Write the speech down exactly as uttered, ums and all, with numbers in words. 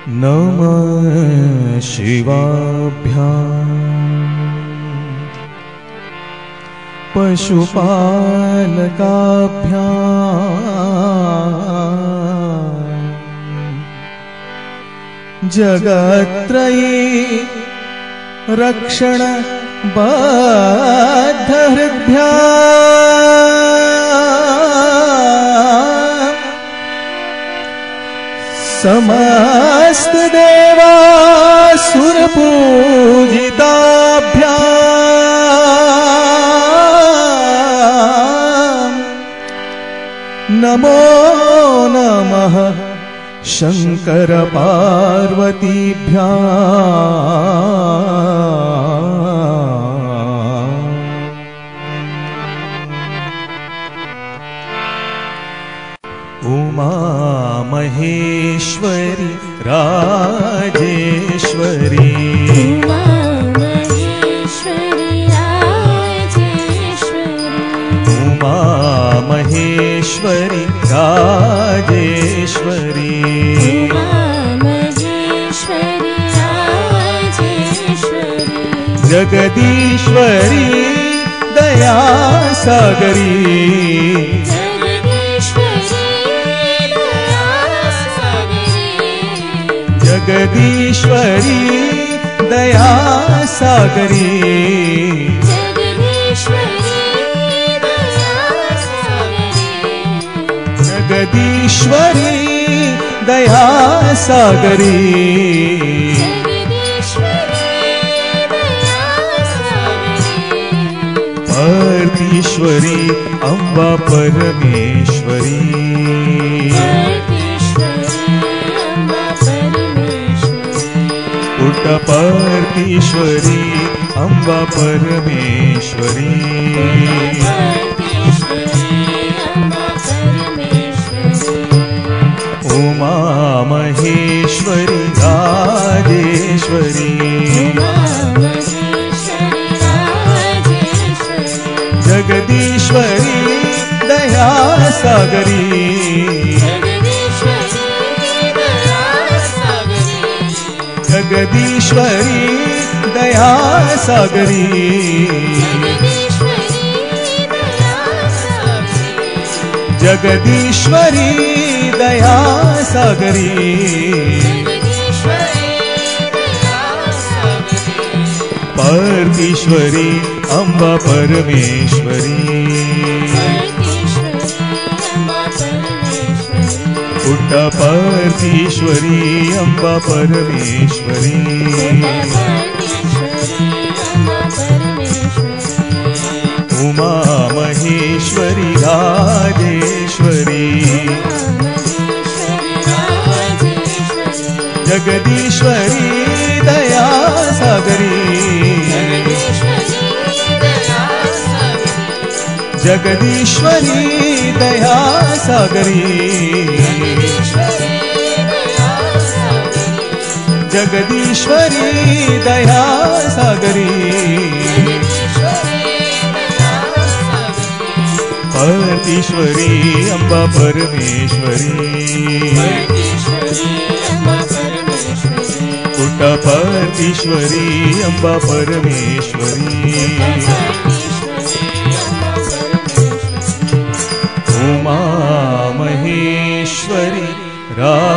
नमः शिवाभ्याम् पशुपालकाभ्याम् जगत्त्रयी रक्षण बद्धहृद्भ्याम् समस्त देवासुर पूजिताभ्याम् नमो नमः शंकर पार्वतीभ्याम् उमा महेश्वरी राजेश्वरी उमा महेश्वरी राजेश्वरी उमा महेश्वरी राजेश्वरी उमा महेश्वरी राजेश्वरी जगदीश्वरी दया सागरी जगदीश्वरी दया सागरी जगदीश्वरी दया सागरी परमेश्वरी अम्बा परमेश्वरी पुट्टपर्तीश्वरी अम्बा परमेश्वरी उमा महेश्वरी राजेश्वरी जगदीश्वरी दया सागरी जगदीश्वरी दया सागरी जगदीश्वरी दया सागरी परमेश्वरी अम्बा परमेश्वरी पुट्टपर्तीश्वरी अम्बा परमेश्वरी उमा महेश्वरी राजेश्वरी जगदीश्वरी दया सागरी जगदीश्वरी दया सागरी जगदीश्वरी दया सागरी परमेश्वरी अम्बा परमेश्वरी पुट्टपर्तीश्वरी अम्बा परमेश्वरी उमा महेश्वरी रा